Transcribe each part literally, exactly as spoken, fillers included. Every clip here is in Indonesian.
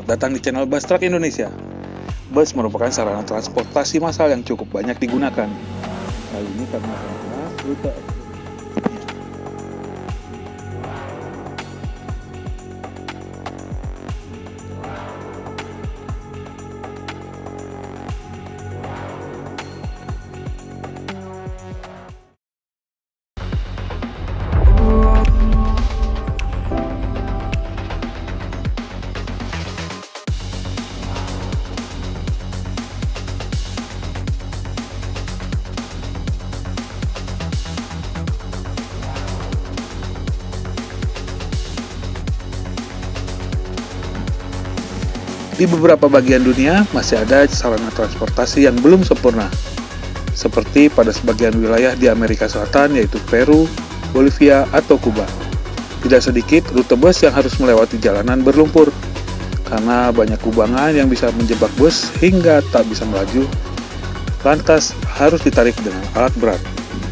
datang di channel Bus Truck Indonesia. Bus merupakan sarana transportasi massal yang cukup banyak digunakan. Kali ini karena rute Di beberapa bagian dunia masih ada sarana transportasi yang belum sempurna, seperti pada sebagian wilayah di Amerika Selatan yaitu Peru, Bolivia, atau Kuba. Tidak sedikit rute bus yang harus melewati jalanan berlumpur, karena banyak kubangan yang bisa menjebak bus hingga tak bisa melaju, lantas harus ditarik dengan alat berat.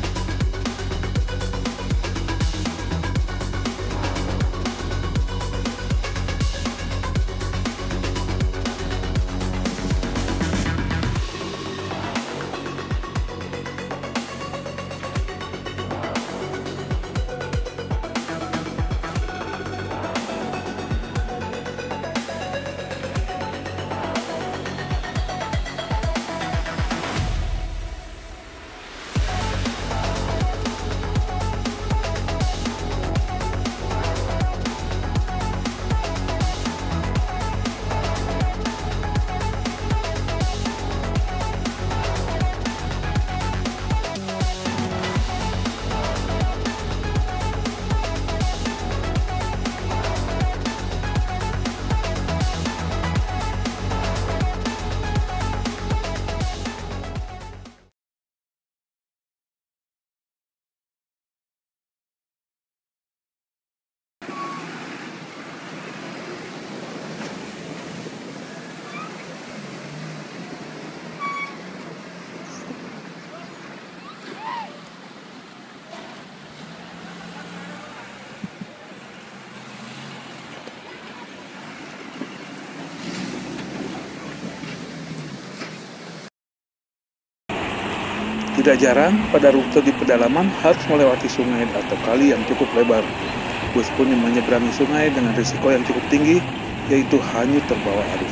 Tidak jarang, pada rute di pedalaman harus melewati sungai atau kali yang cukup lebar. Bus pun menyeberangi sungai dengan risiko yang cukup tinggi, yaitu hanyut terbawa arus.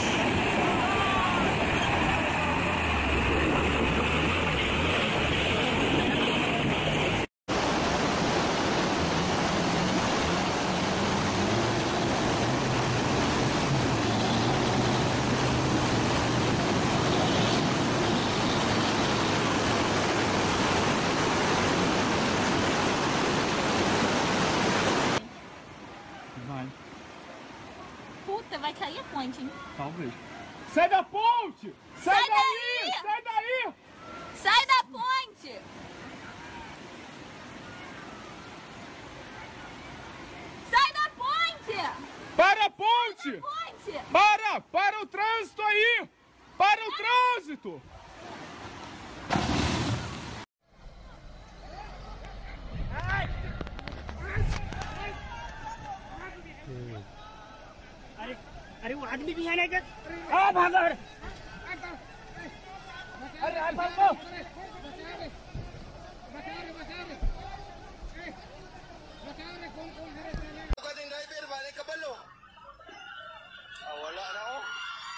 Puta, vai cair a ponte, hein? Talvez. Sai da ponte! Sai, Sai daí! daí! Sai daí! Sai da ponte! Sai da ponte! Para a ponte! Ponte! Para! Para o trânsito aí! Para o trânsito! अरे वो आदमी भी है ना क्या? आ भागो! अरे आ भागो! Wala na oh.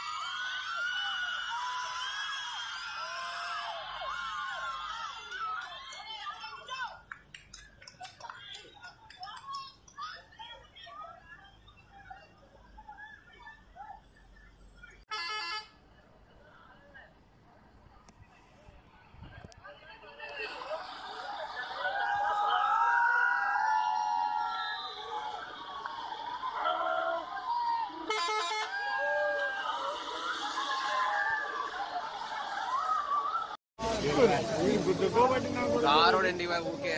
కారోడండి ఊకే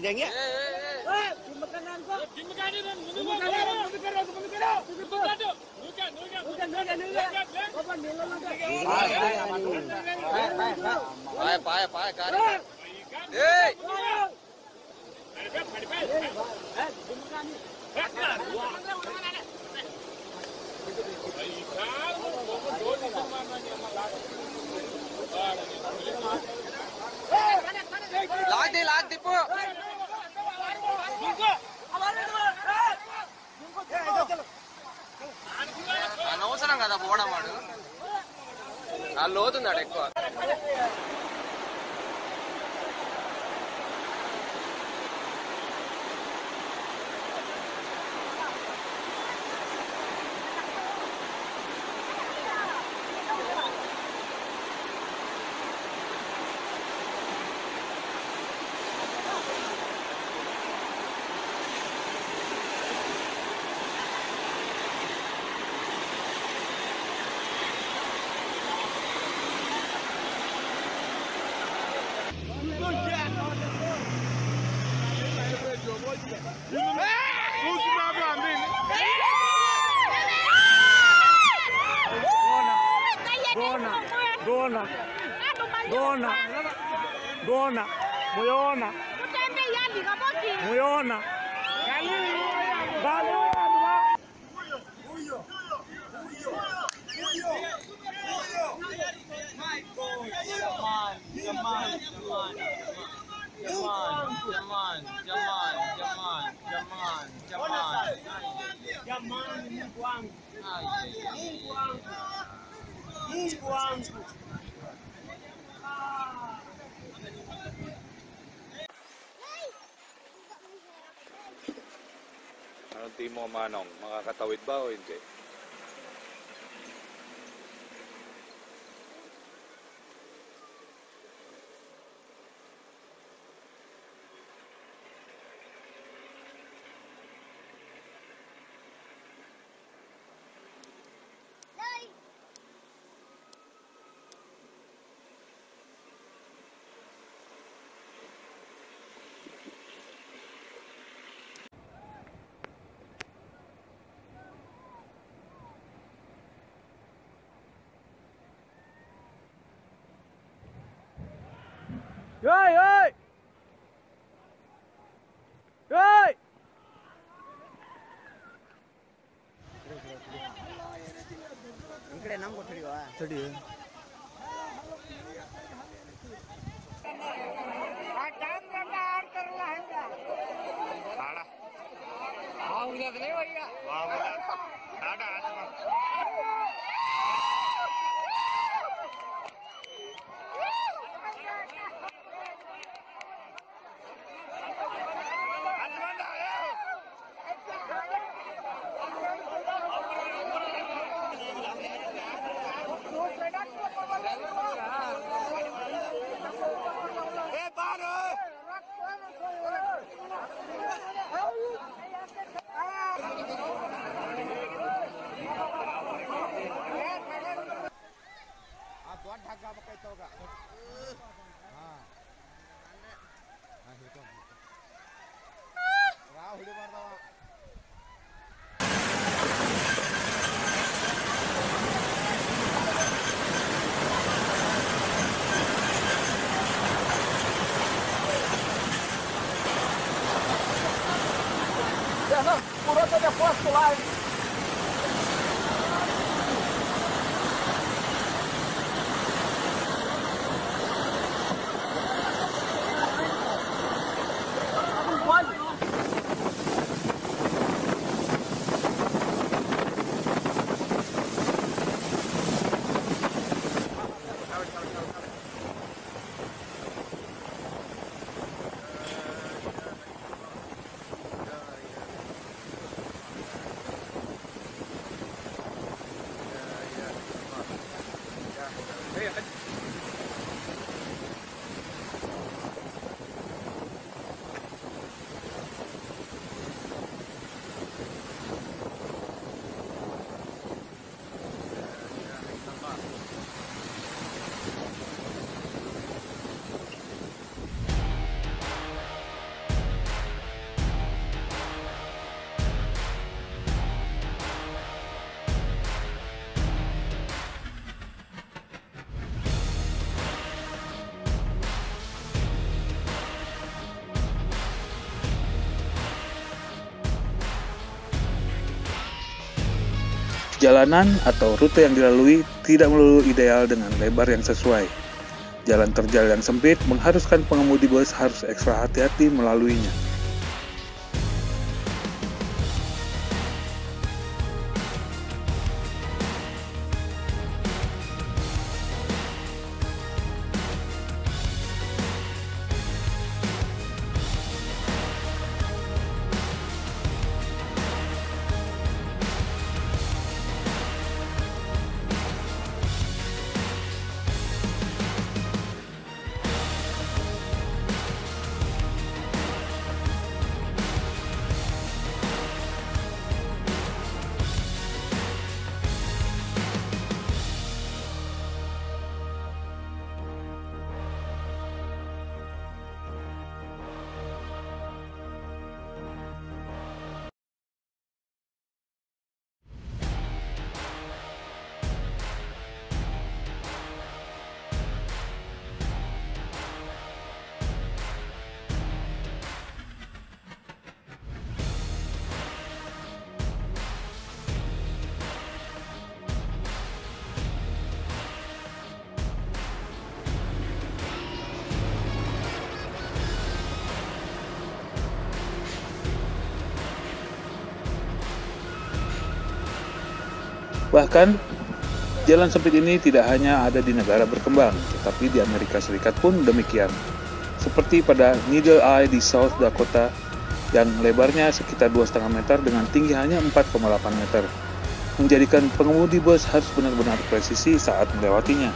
Makanan ko. पाय पाय पाय काय ए लाग दे लाग दे पो అనవసరం కదా పోవడం వాడు ఆ లోతున్నాడు ఎక్కువ Dona, dona, dona, moyona, moyona, dale, Mungu wangu. Anong tingin mo, Manong? Makakatawid ba o hindi? Yoi, yoi, yoi. इकडे नंबर थोडी वा थोडी Dhaka pakai toga. Ah. Ah, itu. Rau hidup martawa. Ya, não, por outro eu posto lá, hein? Jalanan atau rute yang dilalui tidak melulu ideal dengan lebar yang sesuai. Jalan terjal yang sempit mengharuskan pengemudi bus harus ekstra hati-hati melaluinya. Bahkan, jalan sempit ini tidak hanya ada di negara berkembang, tetapi di Amerika Serikat pun demikian. Seperti pada Needle Eye di South Dakota, yang lebarnya sekitar dua koma lima meter dengan tinggi hanya empat koma delapan meter, menjadikan pengemudi bus harus benar-benar presisi saat melewatinya.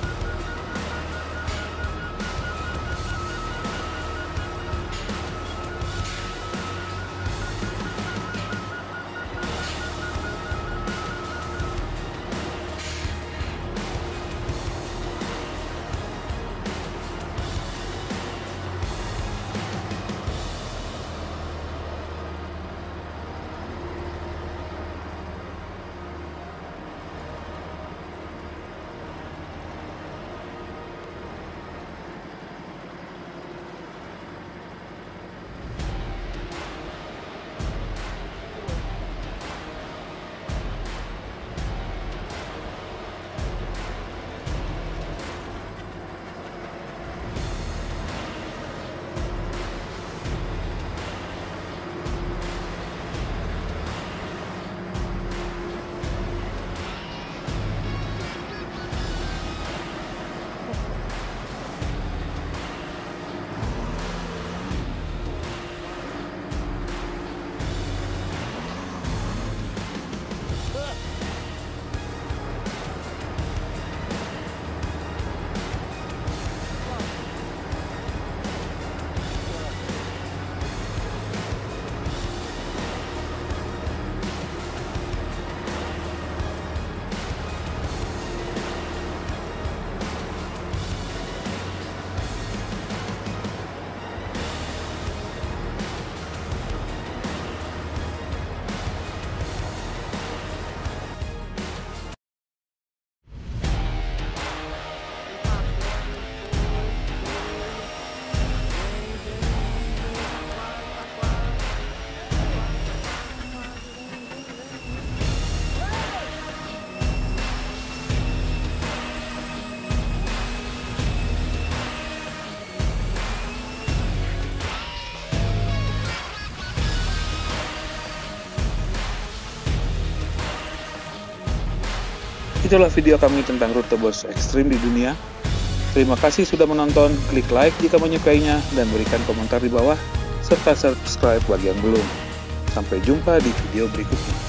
Itulah video kami tentang rute bus ekstrim di dunia. Terima kasih sudah menonton, klik like jika menyukainya, dan berikan komentar di bawah, serta subscribe bagi yang belum. Sampai jumpa di video berikutnya.